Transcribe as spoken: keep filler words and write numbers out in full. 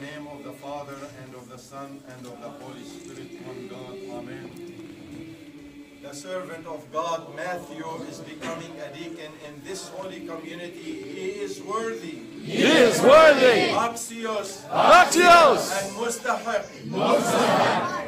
name of the Father, and of the Son, and of the Holy Spirit, one God. Amen. The servant of God, Matthew, is becoming a deacon in this holy community. He is worthy. He is worthy. Axios. Axios. And mustahaq. Mustahaq.